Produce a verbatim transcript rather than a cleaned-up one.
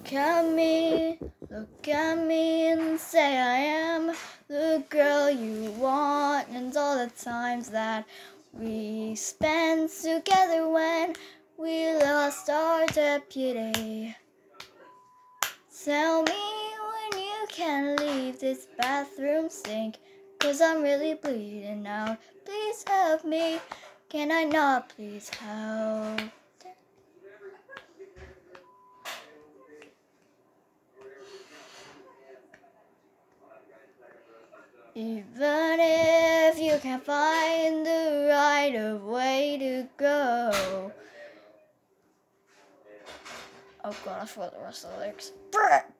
Look at me, look at me and say I am the girl you want. And all the times that we spent together when we lost our deputy. Tell me when you can leave this bathroom sink, 'cause I'm really bleeding out. Please help me, can I not please help? Even if you can't find the right of way to go. Oh god, I forgot the rest of the lyrics.